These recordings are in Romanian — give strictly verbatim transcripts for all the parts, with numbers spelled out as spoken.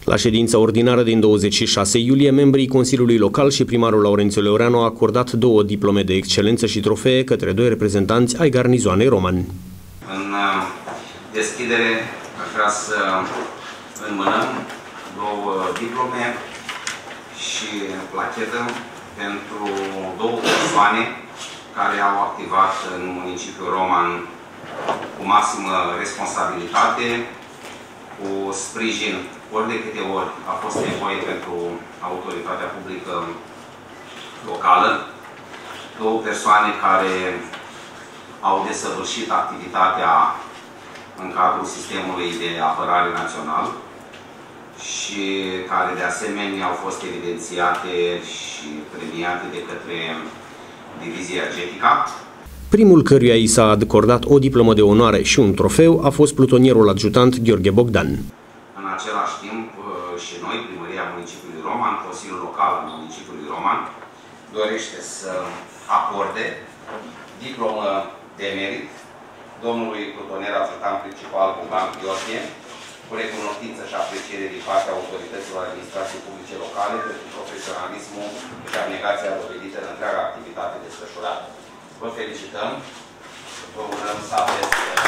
La ședința ordinară din douăzeci și șase iulie, membrii Consiliului Local și primarul Laurențiu Leoreanu au acordat două diplome de excelență și trofee către doi reprezentanți ai garnizoanei Roman. În deschidere aș vrea să înmânăm două diplome și plachetă pentru două persoane care au activat în municipiul Roman cu maximă responsabilitate, cu sprijin ori de câte ori a fost nevoie pentru autoritatea publică locală, două persoane care au desăvârșit activitatea în cadrul sistemului de apărare național și care de asemenea au fost evidențiate și premiate de către Divizia Getica. Primul căruia i s-a acordat o diplomă de onoare și un trofeu a fost plutonierul adjutant Gheorghe Bogdan. În același timp și noi, Primăria Municipiului Roman, Consiliul Local al Municipiului Roman, dorește să acorde diplomă de merit domnului plutonier adjutant principal Bogdan Gheorghe, cu recunoștință și apreciere din partea autorităților administrației publice locale pentru profesionalismul și abnegația dovedită în întreaga activitate desfășurată. Vă felicităm, vă urăm să aveți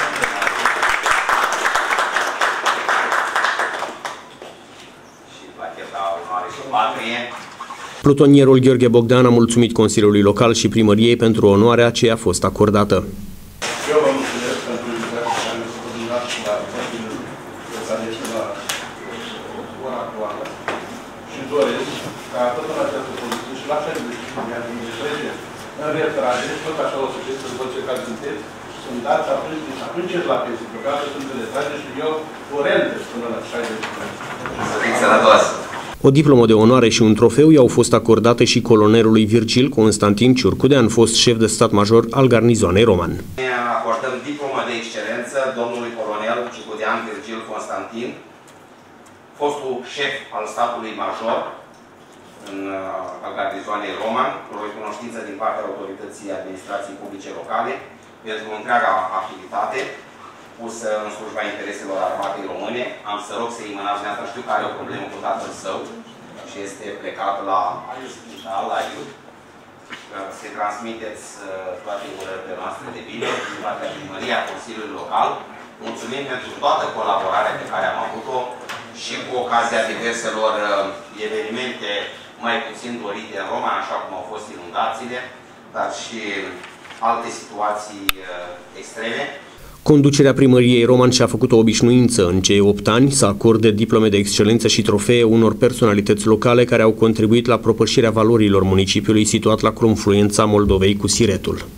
și placheta onoare și patrie. Plutonierul Gheorghe Bogdan a mulțumit Consiliului Local și Primăriei pentru onoarea ce a fost acordată. Eu vă mulțumesc pentru invitația care mi-a făcut dumneavoastră la Consiliul Local la ora actuală și doresc ca tot în această poziție și la fel de administrație în retragere, tot așa o să fiți să vă ce care sunteți, sunt dați atunci, atunci la pensie, pentru că altfel sunt în retragere și eu o rentă până la șaizeci de ani. Să fiți sănătoși! O diplomă de onoare și un trofeu i-au fost acordate și colonelului Virgil Constantin Ciurcudean, fost șef de stat major al garnizoanei Roman. Acordăm diplomă de excelență domnului colonel Ciurcudean Virgil Constantin, fostul șef al statului major în, al garnizoanei Roman, cu recunoștință din partea autorității administrației publice locale pentru întreaga activitate pusă în slujba intereselor armatei române. Am să rog să-i mânați neapărat, știu că are o problemă cu tatăl său și este plecat la spital, la Iud. Să-i transmiteți toate urările noastre de bine din partea Primăriei, Consiliului Local. Mulțumim pentru toată colaborarea pe care am avut-o și cu ocazia diverselor evenimente mai puțin dorite în Roma, așa cum au fost inundațiile, dar și alte situații extreme. Conducerea Primăriei Roman și-a făcut o obișnuință în cei opt ani să acorde diplome de excelență și trofee unor personalități locale care au contribuit la propășirea valorilor municipiului situat la confluența Moldovei cu Siretul.